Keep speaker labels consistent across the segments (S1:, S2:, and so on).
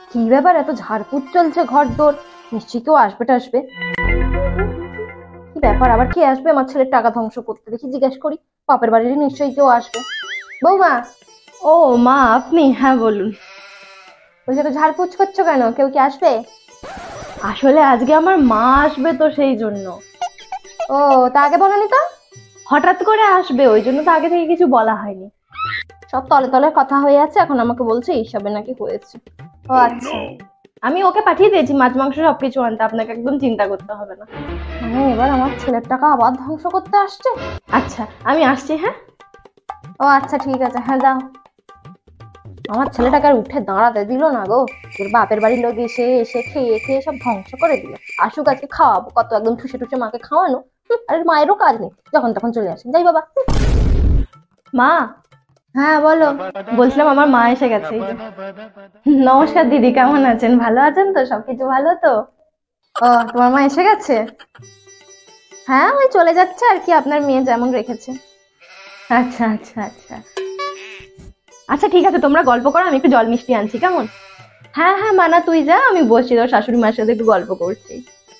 S1: কি ব্যাপার, এত ঝাড়ফুঁক চলছে ঘর দোর? নিশ্চয়ই কেউ আসবে টাসবে। কি ব্যাপার, আবার কে আসবে আমার ছেলের টাকা ধ্বংস করতে? দেখি জিজ্ঞেস করি। বাপের বাড়ির নিশ্চয়ই কেউ আসবে। বৌমা।
S2: ও মা, আপনি? হ্যাঁ বলুন।
S1: বলছি তো ঝাড়ফুঁক করছো কেন? কেউ কি আসবে?
S2: আসলে আজকে আমার মা আসবে তো সেই জন্য।
S1: ও, তা আগে বলোনি তো।
S2: হঠাৎ করে আসবে, ওই জন্য তো আগে থেকে কিছু বলা হয়নি।
S1: সব তলে তলে কথা হয়ে আছে, এখন আমাকে বলছে এইসবে নাকি হয়েছে। ও আচ্ছা।
S2: আমি ওকে পাঠিয়ে দিয়েছি মাছ মাংস সবকিছু আনতে, আপনাকে একদম চিন্তা করতে হবে না।
S1: মানে এবার আমার ছেলের টাকা আবার ধ্বংস করতে আসছে।
S2: আচ্ছা আমি আসছি, হ্যাঁ।
S1: ও আচ্ছা ঠিক আছে, হ্যাঁ যাও। আমার ছেলেটাকে আর উঠে দাঁড়াতে দিল না গো। ওর বাপের বাড়ির লোক এসে এসে খেয়ে খেয়ে সব ধ্বংস করে দিল। আসুক আজকে খাওয়াবো, কত একদম ঠুসে ঠুসে মাকে খাওয়ানো। আর মায়েরও কাজ নেই, যখন তখন চলে আসে। যাই বাবা।
S2: মা।
S1: হ্যাঁ বলো।
S2: বলছিলাম আমার মা এসে গেছে এই যে। নমস্কার দিদি, কেমন আছেন? ভালো আছেন তো? সবকিছু ভালো তো?
S1: ও, তোমার মা এসে গেছে? হ্যাঁ, ওই চলে যাচ্ছে আর কি, আপনার মেয়ে যেমন রেখেছে।
S2: আচ্ছা আচ্ছা আচ্ছা। আচ্ছা ঠিক আছে, তোমরা গল্প করো, আমি একটু জল মিষ্টি আনছি, কেমন? হ্যাঁ হ্যাঁ মানা, তুই যা, আমি বসছি তোর শাশুড়ি মার সাথে একটু গল্প করছি।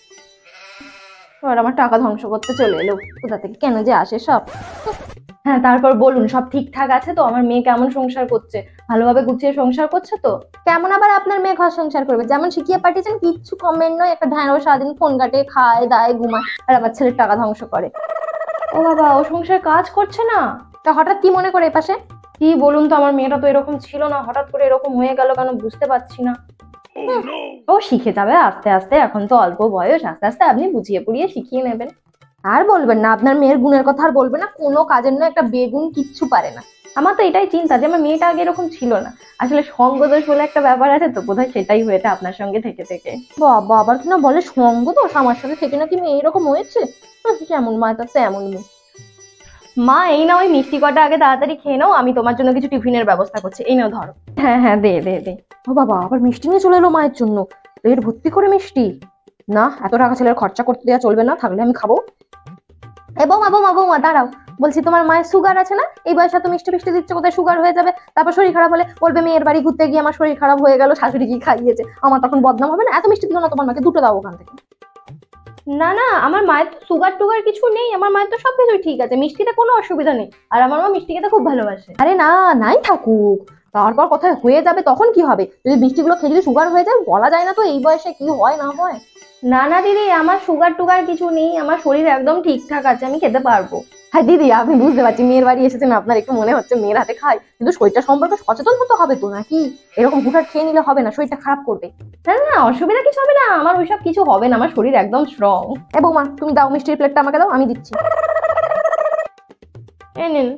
S1: আর আমার টাকা ধ্বংস করতে চলে এলো, কোথা থেকে কেন যে আসে সব।
S2: হ্যাঁ তারপর বলুন, সব ঠিকঠাক আছে তো? আমার মেয়ে কেমন সংসার করছে? ভালোভাবে গুছিয়ে সংসার করছে তো?
S1: কেমন আবার আপনার মেয়ে ঘর সংসার করবে? যেমন শিখিয়ে পাঠিয়েছেন কিচ্ছু কমেন্ট নয়, একটা ঢ্যাঁড়ো সারাদিন ফোন ঘাটে, খায় দায় ঘুমায়, আর আমার ছেলের টাকা ধ্বংস করে।
S2: ও বাবা, ও সংসার কাজ করছে না?
S1: তা হঠাৎ কি মনে করে এপাশে?
S2: কি বলুন তো, আমার মেয়েটা তো এরকম ছিল না, হঠাৎ করে এরকম হয়ে গেল কেন বুঝতে পারছি না। ও শিখে যাবে আস্তে আস্তে, এখন তো অল্প বয়স, আস্তে আস্তে আপনি বুঝিয়ে পুড়িয়ে শিখিয়ে নেবেন।
S1: আর বলবেন না, আপনার মেয়ের গুণের কথা আর বলবেন না, কোনো কাজের নয়, একটা বেগুন কিচ্ছু পারে না।
S2: আমার তো এটাই চিন্তা যে আমার মেয়েটা আগে এরকম ছিল না। আসলে সঙ্গ দোষ বলে একটা ব্যাপার আছে তো, বোধহয় সেটাই হয়েছে আপনার সঙ্গে থেকে থেকে।
S1: বাবা, আবার কিনা বলে সঙ্গ দোষ, আমার সাথে থেকে নাকি মেয়ে এরকম হয়েছে। যেমন মা তার তেমন মেয়ে।
S2: মা এই নাও, ওই মিষ্টি কটা আগে তাড়াতাড়ি খেয়ে নাও, আমি তোমার জন্য কিছু টিফিনের ব্যবস্থা করছি, এই নাও ধরো। হ্যাঁ হ্যাঁ, দে দে দে।
S1: ও বাবা, আবার মিষ্টি নিয়ে চলে এলো মায়ের জন্য। পেট ভর্তি করে মিষ্টি। না, এত টাকা ছেলের খরচা করতে দেওয়া চলবে না, থাকলে আমি খাবো। এ বৌমা বৌমা বৌমা দাঁড়াও। বলছি তোমার মায়ের সুগার আছে না? এই বয়সে এত মিষ্টি ফিষ্টি দিচ্ছে, কোথায় সুগার হয়ে যাবে, তারপর শরীর খারাপ হলে বলবে মেয়ের বাড়ি ঘুরতে গিয়ে আমার শরীর খারাপ হয়ে গেল, শাশুড়ি কি খাইয়েছে, আমার তখন বদনাম হবে না? এত মিষ্টি দিও না তোমার মাকে, দুটো দাও ওখান থেকে।
S2: না না, আমার মায়ের তো সুগার টুগার কিছু নেই, আমার মায়ের তো সবকিছুই ঠিক আছে, মিষ্টিতে কোনো অসুবিধা নেই, আর আমার মা মিষ্টি খেতে খুব ভালোবাসে।
S1: আরে না, নাই থাকুক, তারপর কোথায় হয়ে যাবে তখন কি হবে? যদি মিষ্টিগুলো খেয়ে যদি সুগার হয়ে যায়, বলা যায় না তো এই বয়সে কি হয় না হয়।
S2: না না দিদি, আমার সুগার টুগার কিছু নেই, আমার শরীর একদম ঠিকঠাক আছে, আমি খেতে পারবো।
S1: হ্যাঁ দিদি, আমি বুঝতে পারছি মেয়ের বাড়ি এসেছেন, আপনার একটু মনে হচ্ছে মেয়ের হাতে খায়, কিন্তু শরীরটা সম্পর্কে সচেতন হতে হবে তো নাকি? এরকম হুটহাট খেয়ে নিলে হবে না, শরীরটা খারাপ করবে।
S2: না না, অসুবিধা কিছু হবে না, আমার ওইসব কিছু হবে না, আমার শরীর একদম স্ট্রং।
S1: এ বৌমা, তুমি দাও মিষ্টির প্লেটটা আমাকে দাও, আমি দিচ্ছি।
S2: এই নিন।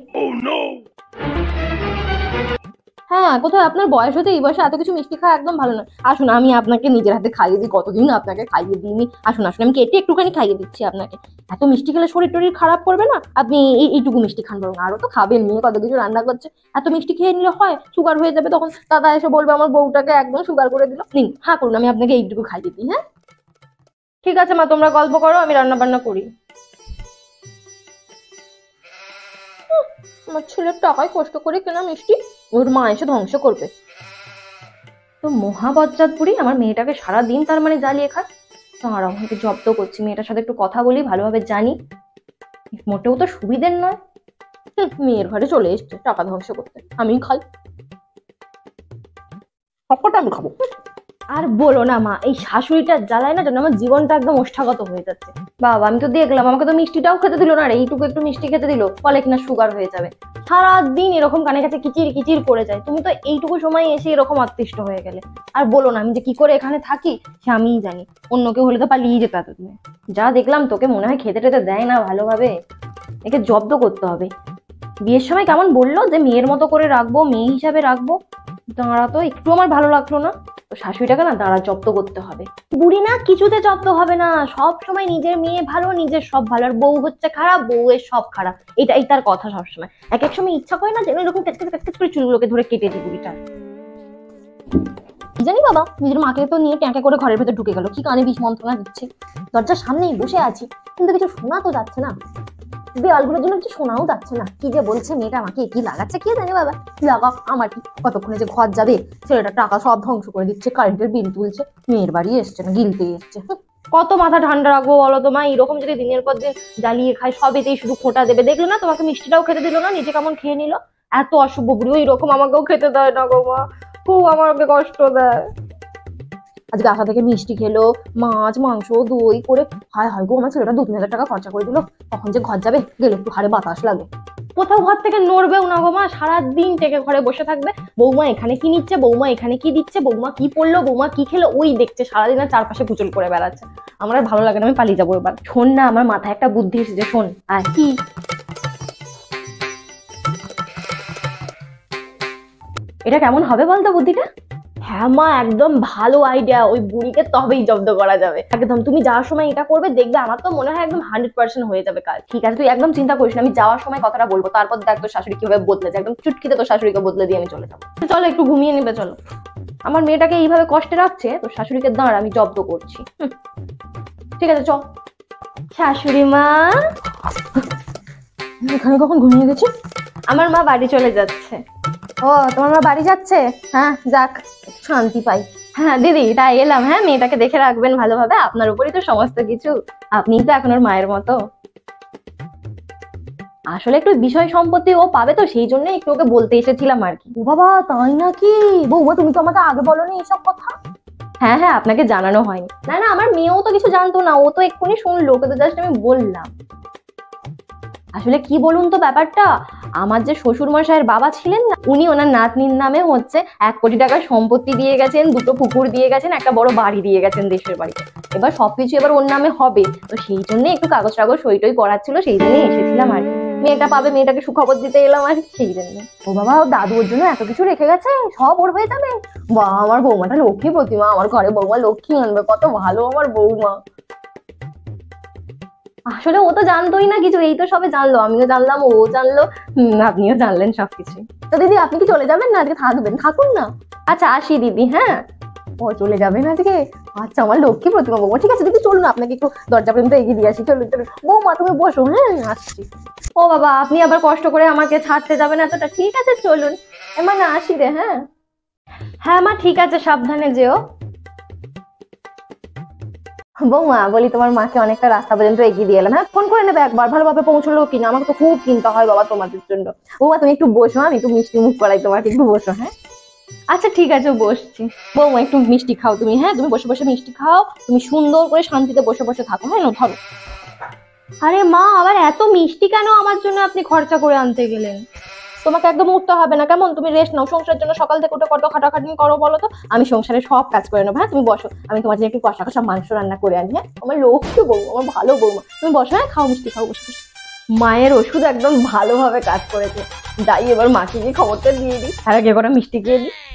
S1: হ্যাঁ, কোথায় আপনার বয়স হচ্ছে, এই বয়সে এত কিছু মিষ্টি খাওয়া একদম ভালো নয়। আসুন, আমি আপনাকে নিজের হাতে খাইয়ে দিই, কতদিন আপনাকে খাইয়ে দিইনি। আসুন আসুন, আমি কেটে একটুখানি খাইয়ে দিচ্ছি আপনাকে। এত মিষ্টি খেলে শরীর টরীর খারাপ করবে না? আপনি এইটুকু মিষ্টি খান, বরং আরো তো খাবেন, মেয়ে কত কিছু রান্না করছে। এত মিষ্টি খেয়ে নিলে হয়, সুগার হয়ে যাবে, তখন দাদা এসে বলবে আমার বউটাকে একদম সুগার করে দিল। নিন, হ্যাঁ করুন, আমি আপনাকে এইটুকু খাইয়ে দিই। হ্যাঁ
S2: ঠিক আছে মা, তোমরা গল্প করো, আমি রান্না বান্না করি।
S1: আমার ছেলের টাকায় কষ্ট করে কেনা মিষ্টি, ওর মা এসে ধ্বংস করবে।
S2: তো মহাবজ্জাত বুড়ি আমার মেয়েটাকে সারাদিন তার মানে জ্বালিয়ে খায়। আর আমাকে জব্দ করছি, মেয়েটার সাথে একটু কথা বলি, ভালোভাবে জানি, মোটেও তো সুবিধের নয়।
S1: মেয়ের ঘরে চলে এসছে টাকা ধ্বংস করতে, আমি খাই, সবকটা আমি খাবো।
S2: আর বলো না মা, এই শাশুড়িটার জ্বালায় না যেন আমার জীবনটা একদম ওষ্ঠাগত হয়ে যাচ্ছে। বাবা, আমি তো দেখলাম, আমাকে তো মিষ্টিটাও খেতে দিল না রে, এইটুকু একটু মিষ্টি খেতে দিল, বলে কিনা সুগার হয়ে যাবে। সারাদিন এরকম কানে কাছে কিচির কিচির করে যায়, তুমি তো এইটুকু সময় এসে এরকম অতিষ্ঠ হয়ে গেলে। আর বলো না, আমি যে কি করে এখানে থাকি সে আমিই জানি, অন্য কেউ হলে তো পালিয়ে যেত এতদিনে। যা দেখলাম, তোকে মনে হয় খেতে টেতে দেয় না ভালোভাবে, একে জব্দ করতে হবে। বিয়ের সময় কেমন বললো যে মেয়ের মতো করে রাখবো, মেয়ে হিসাবে রাখবো, দাঁড়া তো একটু আমার ভালো লাগলো না। তো শাশুড়িটাকে না দাঁড়া জব্দ করতে হবে। বুড়ি না কিছুতে জব্দ হবে না, সব সময় নিজের মেয়ে ভালো, নিজের সব ভালো, আর বউ হচ্ছে খারাপ, বউয়ের সব খারাপ, এটাই তার কথা সবসময়। এক এক সময় ইচ্ছা করে না যেন এরকম ক্যাচক্যাচ করে চুলগুলোকে ধরে কেটে দিই বুড়িটা।
S1: কি জানি বাবা, নিজের মাকে তো নিয়ে ট্যাঁকে করে ঘরের ভেতর ঢুকে গেল, কি কানে বিষ মন্ত্রণা দিচ্ছে। দরজার সামনেই বসে আছি, কিন্তু কিছু শোনা তো যাচ্ছে না।
S2: দেওয়ালগুলোর জন্য কিছু শোনাও যাচ্ছে না, কি যে বলছে মেয়েটা, আমাকে কি লাগাচ্ছে কে জানে বাবা। লাগাক, আমার কি, কতক্ষণে যে ঘর যাবে। ছেলেটা টাকা সব ধ্বংস করে দিচ্ছে, কারেন্টের বিল তুলছে, মেয়ের বাড়ি এসছে না, গিলতে এসছে। কত মাথা ঠান্ডা রাখবো বলো তো মা, এরকম যদি দিনের পর দিন জ্বালিয়ে খায় সবেতেই শুধু খোঁটা দেবে। দেখলে না তোমাকে মিষ্টিটাও খেতে দিল না, নিজে কেমন খেয়ে নিল। এত অশুভ বুড়ি, এরকম আমাকেও খেতে দেয় না গো মা, খুব আমাকে কষ্ট দেয়। আজকে আশা থেকে মিষ্টি খেলো, মাছ মাংস দই করে, হায় হায় গো, আমার ছেলেটা 2-3 হাজার টাকা খরচা করে দিল। তখন যে ঘর যাবে, গেলে একটু হাড়ে বাতাস লাগে। কোথাও ঘর থেকে নড়বেও না গো মা, সারাদিন থেকে ঘরে বসে থাকবে। বৌমা এখানে কি নিচ্ছে, বৌমা এখানে কি দিচ্ছে, বৌমা কি পড়লো, বৌমা কি খেলো, ওই দেখছে সারাদিন, আর চারপাশে পুচল করে বেড়াচ্ছে। আমার আর ভালো লাগে না, আমি পালিয়ে যাবো এবার। শোন না, আমার মাথায় একটা বুদ্ধি এসেছে, শোন। আর কি? এটা কেমন হবে বলতো বুদ্ধিটা? হ্যাঁ মা, একদম ভালো আইডিয়া, ওই বুড়িকে তবেই জব্দ করা যাবে একদম। তুমি যাওয়ার সময় এটা করবে, দেখবে আমার তো মনে হয় একদম 100% হয়ে যাবে কাজ। ঠিক আছে, তুই একদম চিন্তা করিস না, আমি যাওয়ার সময় কথাটা বলবো, তারপর দেখ তোর শাশুড়ি কিভাবে বদলে যায়, একদম চুটকিতে তোর শাশুড়িকে বদলে দিয়ে আমি চলে যাবো। চলো একটু ঘুমিয়ে নিবে, চলো। আমার মেয়েটাকে এইভাবে কষ্টে রাখছে, তোর শাশুড়িকে দাঁড় আমি জব্দ করছি। ঠিক আছে চল। শাশুড়ি মা,
S1: এখানে কখন ঘুমিয়ে গেছি?
S2: আমার মা বাড়ি চলে যাচ্ছে।
S1: ও, তোমার মা বাড়ি যাচ্ছে? হ্যাঁ যাক, শান্তি পাই।
S2: হ্যাঁ দিদি, তাই এলাম। হ্যাঁ, মেয়েটাকে দেখে রাখবেন ভালোভাবে, আপনার উপরই তো সমস্ত কিছু, আপনিই তো এখন ওর মায়ের মতো। আসলে একটু বিষয় সম্পত্তি ও পাবে তো, সেই জন্য একটু ওকে বলতে এসেছিলাম আর কি।
S1: ও বাবা, তাই নাকি? বৌমা তুমি তো আমাকে আগে বলোনি এইসব কথা।
S2: হ্যাঁ হ্যাঁ, আপনাকে জানানো হয়নি। না না, আমার মেয়েও তো কিছু জানতো না, ও তো এক্ষুনি শুনলো, ওকে তো জাস্ট আমি বললাম। আসলে কি বলুন তো ব্যাপারটা, আমার যে শ্বশুর মশাইয়ের বাবা ছিলেন না, উনি ওনার নাতনির নামে হচ্ছে 1 কোটি টাকার সম্পত্তি দিয়ে গেছেন, 2টো পুকুর দিয়ে গেছেন, একটা বড় বাড়ি দিয়ে গেছেন দেশের বাড়িতে। এবার সবকিছু এবার ওর নামে হবে, তো সেই জন্য একটু কাগজ টাগজ সই টই করাচ্ছিল, সেই জন্যই এসেছিলাম আর কি। মেয়েটা পাবে, মেয়েটাকে সুখবর দিতে এলাম আর কি, সেই জন্য।
S1: ও বাবা, ও দাদু ওর জন্য এত কিছু রেখে গেছে, সব ওর হয়ে যাবে। বা, আমার বৌমাটা লক্ষ্মী প্রতিমা, আমার ঘরে বৌমা লক্ষ্মী আনবে, কত ভালো আমার বৌমা।
S2: আসলে ও তো জানতোই না কিছু, এই তো সবে জানলো, আমিও জানলাম, ও জানলো, আপনিও জানলেন সবকিছু।
S1: তো দিদি, আপনি কি চলে যাবেন না আজকে? থাকবেন, থাকুন না।
S2: আচ্ছা আসি দিদি, হ্যাঁ।
S1: ও চলে যাবেন আজকে? আচ্ছা, আমার লক্ষ্মী প্রতিমা বৌমা। ঠিক আছে দিদি, চলুন, আপনাকে একটু দরজা পর্যন্ত এগিয়ে দিয়ে আসি। চলুন চলুন বৌমা, তুমি বসো, হ্যাঁ আসছি।
S2: ও বাবা, আপনি আবার কষ্ট করে আমাকে ছাড়তে যাবেন এতটা? ঠিক আছে চলুন, এমা না আসি রে। হ্যাঁ হ্যাঁ মা, ঠিক আছে, সাবধানে যেও।
S1: বৌমা বলি, তোমার মাকে অনেকটা রাস্তা পর্যন্ত এগিয়ে দিয়ে এলাম, হ্যাঁ ফোন করে নেবে একবার, ভালোভাবে পৌঁছলো কিনা, আমাকে তো খুব চিন্তা হয় বাবা তোমাদের জন্য। বৌমা তুমি একটু বসো, আমি একটু মিষ্টি মুখ করাই তোমাকে, একটু বসো। হ্যাঁ
S2: আচ্ছা ঠিক আছে, বসছি।
S1: বৌমা একটু মিষ্টি খাও তুমি, হ্যাঁ তুমি বসে বসে মিষ্টি খাও, তুমি সুন্দর করে শান্তিতে বসে বসে থাকো। হ্যাঁ নাও, ধরো।
S2: আরে মা, আবার এত মিষ্টি কেন আমার জন্য আপনি খরচা করে আনতে গেলেন?
S1: তোমাকে একদম উঠতে হবে না, কেমন? তুমি রেস্ট নাও, সংসারের জন্য সকাল থেকে উঠে কত খাটাখাটনি করো বলো তো। আমি সংসারের সব কাজ করে নেবো, হ্যাঁ তুমি বসো, আমি তোমার জন্য একটু কষা কষা মাংস রান্না করে আনি। হ্যাঁ আমার লক্ষ্মী বৌমা, আমার ভালো বৌমা, তুমি বসো, হ্যাঁ খাও মিষ্টি খাও, বসে বসে।
S2: মায়ের ওষুধ একদম ভালোভাবে কাজ করেছে, যাই এবার মাকে গিয়ে খবরটা দিয়ে দিই, আর আগে করা মিষ্টি খেয়ে দিই।